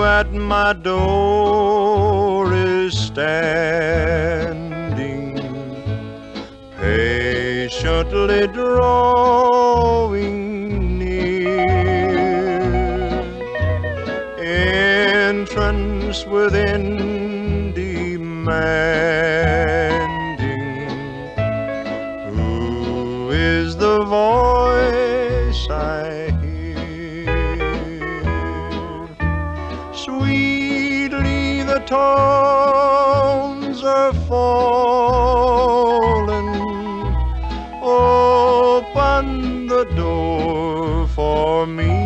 who at my door is standing, patiently drawing near, entrance within demanding, who is the voice I hear? Sweetly the tones are falling, open the door for me.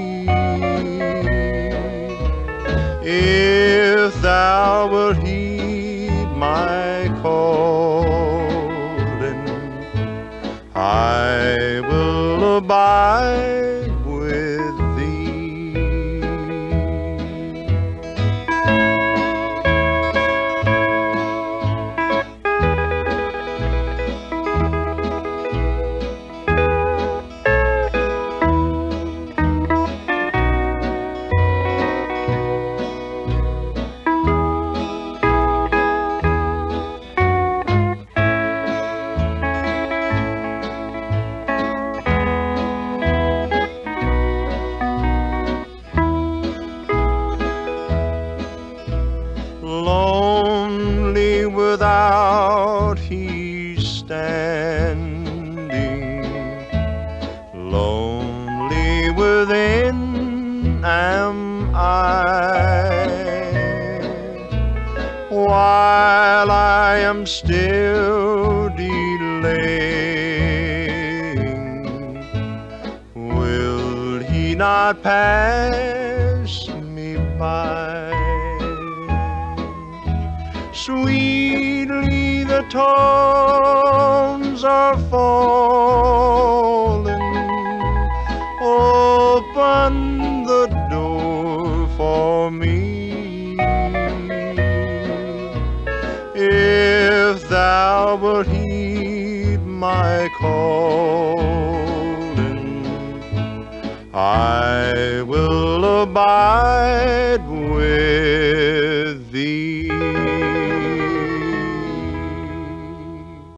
If thou wilt heed my calling, I will abide with thee. Lonely without he's standing, lonely within am I, while I am still delaying. Will he not pass me by? Sweetly the tones are falling, open the door for me. If thou wilt heed my calling, I will abide with thee.